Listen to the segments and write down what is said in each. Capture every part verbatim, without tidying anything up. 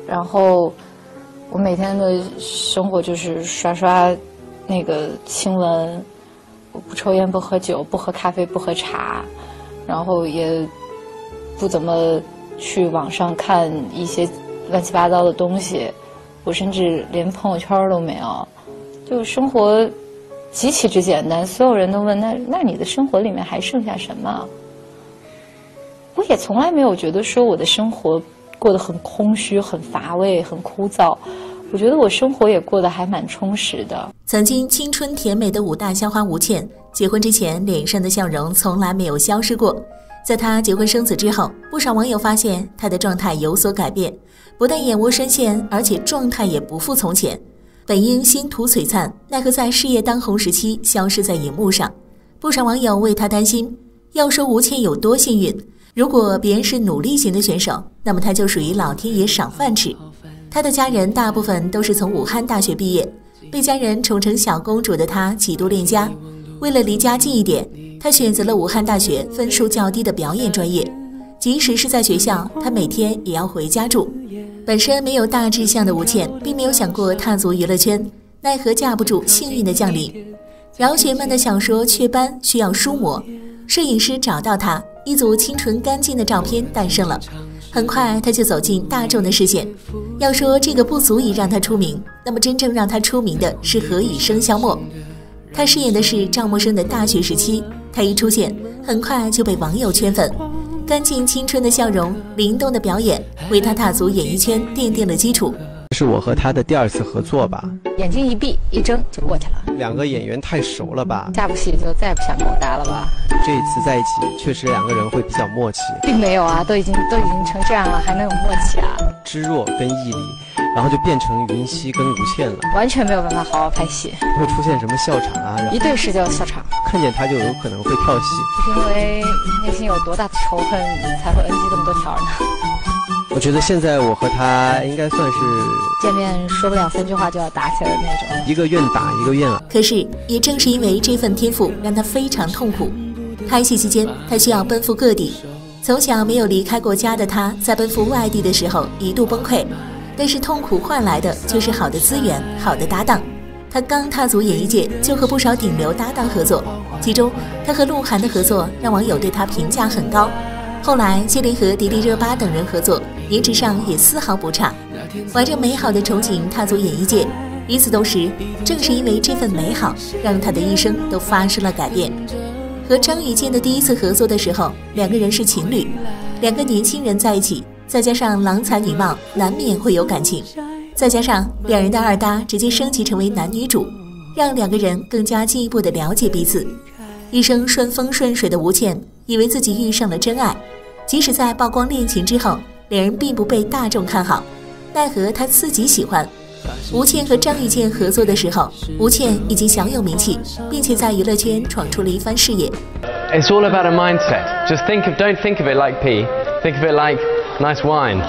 然后我每天的生活就是刷刷那个新闻，我不抽烟不喝酒不喝咖啡不喝茶，然后也不怎么去网上看一些乱七八糟的东西，我甚至连朋友圈都没有，就生活极其之简单。所有人都问那那你的生活里面还剩下什么？我也从来没有觉得说我的生活过得很空虚、很乏味、很枯燥。我觉得我生活也过得还蛮充实的。 曾经青春甜美的五大校花吴倩，结婚之前脸上的笑容从来没有消失过。在她结婚生子之后，不少网友发现她的状态有所改变，不但眼窝深陷，而且状态也不复从前。本应星途璀璨，奈何在事业当红时期消失在荧幕上。不少网友为她担心。要说吴倩有多幸运，如果别人是努力型的选手，那么她就属于老天爷赏饭吃。她的家人大部分都是从武汉大学毕业，被家人宠成小公主的她几度恋家。为了离家近一点，她选择了武汉大学分数较低的表演专业。即使是在学校，她每天也要回家住。本身没有大志向的吴倩，并没有想过踏足娱乐圈，奈何架不住幸运的降临。饶雪漫的小说《雀斑》需要书模，摄影师找到她，一组清纯干净的照片诞生了。很快她就走进大众的视线。要说这个不足以让她出名，那么真正让她出名的是何以笙箫默。她饰演的是赵默笙的大学时期，她一出现，很快就被网友圈粉。干净青春的笑容，灵动的表演，为她踏足演艺圈奠定了基础。 是我和他的第二次合作吧， 眼睛一闭一睁就过去了。 两个演员太熟了吧， 下部戏就再也不想跟我搭了吧。 这一次在一起，确实两个人会比较默契。 并没有啊，都已经都已经成这样了，还能有默契啊？ 知若跟毅力，然后就变成云溪跟吴倩了，完全没有办法好好拍戏。 会出现什么笑场啊？ 一对视就笑场， 看见他就有可能会跳戏。 是因为内心有多大的仇恨才会 N G 这么多条呢？ 我觉得现在我和他应该算是见面说不了三句话就要打起来的那种， 一个愿打一个愿挨。 可是也正是因为这份天赋，让他非常痛苦。拍戏期间，他需要奔赴各地。从小没有离开过家的他，在奔赴外地的时候一度崩溃，但是痛苦换来的却是好的资源、好的搭档。他刚踏足演艺界，就和不少顶流搭档合作，其中他和鹿晗的合作让网友对他评价很高。后来接连和迪丽热巴等人合作，颜值上也丝毫不差。怀着美好的憧憬踏足演艺界，与此同时，正是因为这份美好，让他的一生都发生了改变。和张雨健的第一次合作的时候，两个人是情侣，两个年轻人在一起，再加上郎才女貌，难免会有感情。再加上两人的二搭直接升级成为男女主，让两个人更加进一步的了解彼此。一生顺风顺水的吴倩以为自己遇上了真爱，即使在曝光恋情之后，两人并不被大众看好，奈何他自己喜欢。吴倩和张雨健合作的时候，吴倩已经小有名气，并且在娱乐圈闯出了一番事业。 It's all about a mindset. Just think of, don't think of it like pee. Think of it like nice wine.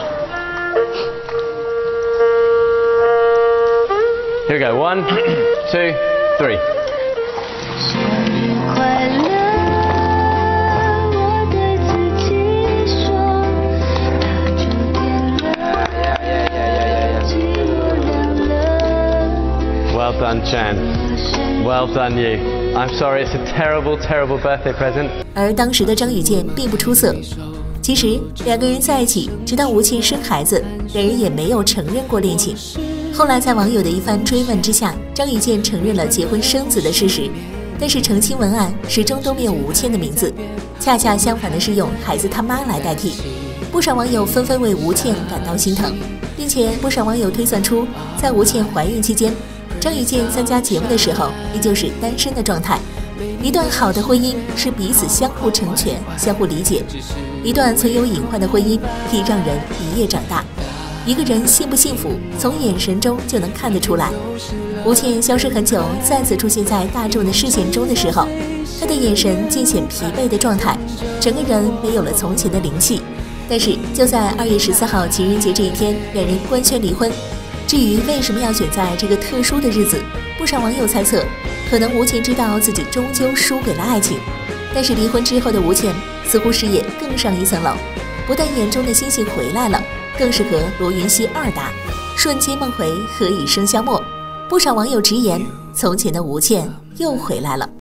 Here we go. One, two, three. Well done, Chan. Well done, you. I'm sorry, it's a terrible, terrible birthday present. 而当时的张雨健并不出色。其实两个人在一起，直到吴倩生孩子，两人也没有承认过恋情。后来在网友的一番追问之下，张雨健承认了结婚生子的事实，但是澄清文案始终都没有吴倩的名字，恰恰相反的是用孩子他妈来代替。不少网友纷纷为吴倩感到心疼，并且不少网友推算出，在吴倩怀孕期间，张雨健参加节目的时候依旧是单身的状态。一段好的婚姻是彼此相互成全、相互理解，一段存有隐患的婚姻可以让人一夜长大。一个人幸不幸福，从眼神中就能看得出来。吴倩消失很久，再次出现在大众的视线中的时候，她的眼神尽显疲惫的状态，整个人没有了从前的灵气。但是就在二月十四号情人节这一天，两人官宣离婚。至于为什么要选在这个特殊的日子，不少网友猜测，可能吴倩知道自己终究输给了爱情。但是离婚之后的吴倩似乎事业更上一层楼，不但眼中的星星回来了， 更适合罗云熙二搭，瞬间梦回，何以笙箫默。不少网友直言，从前的吴倩又回来了。